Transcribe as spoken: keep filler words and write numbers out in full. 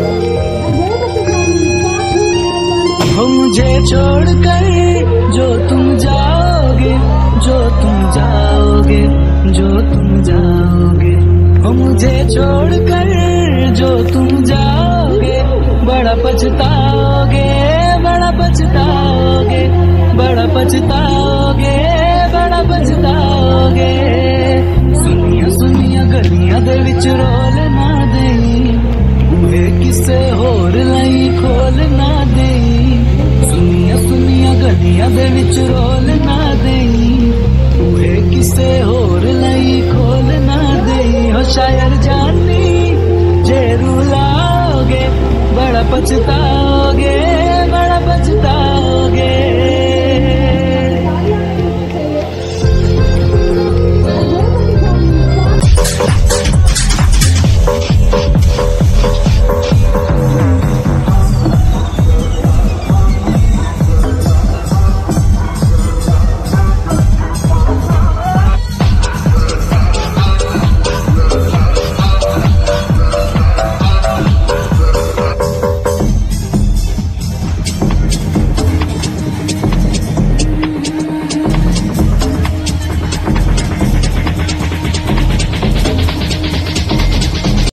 हो मुझे छोड़कर जो तुम जाओगे, जो तुम जाओगे, जो तुम जाओगे, हो मुझे छोड़कर जो तुम जाओगे, बड़ा पछताओगे, बड़ा पछताओगे, बड़ा पछताओगे, बड़ा पछताओगे। सुनिया सुनिया गलियां दे विच रोल ना देई, वे किसे होर लई खोल ना देई। सुनिया सुनिया गलियां दे विच रोल ना देई, वे किसे होर लई खोल ना देई। हो शायर जानी जे रुलाओगे, बड़ा पछता